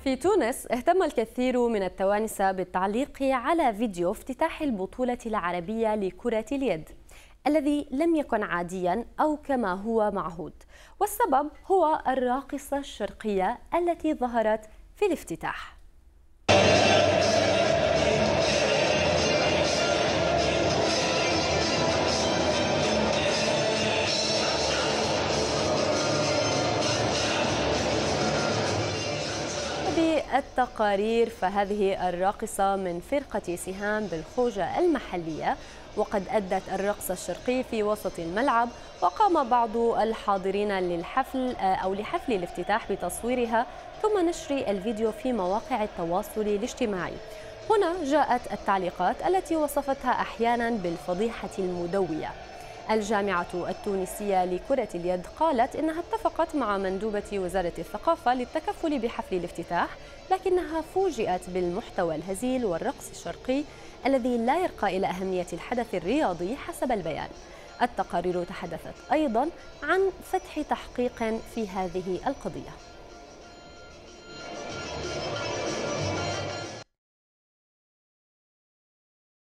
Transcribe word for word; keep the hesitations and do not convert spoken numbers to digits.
في تونس اهتم الكثير من التوانسة بالتعليق على فيديو افتتاح البطولة العربية لكرة اليد الذي لم يكن عاديا أو كما هو معهود، والسبب هو الراقصة الشرقية التي ظهرت في الافتتاح. بالتقارير فهذه الراقصة من فرقة سهام بالخوجة المحلية، وقد أدت الرقص الشرقي في وسط الملعب، وقام بعض الحاضرين للحفل أو لحفل الافتتاح بتصويرها ثم نشر الفيديو في مواقع التواصل الاجتماعي. هنا جاءت التعليقات التي وصفتها أحيانا بالفضيحة المدوية. الجامعة التونسية لكرة اليد قالت إنها اتفقت مع مندوبة وزارة الثقافة للتكفل بحفل الافتتاح، لكنها فوجئت بالمحتوى الهزيل والرقص الشرقي الذي لا يرقى إلى أهمية الحدث الرياضي حسب البيان. التقارير تحدثت أيضا عن فتح تحقيق في هذه القضية.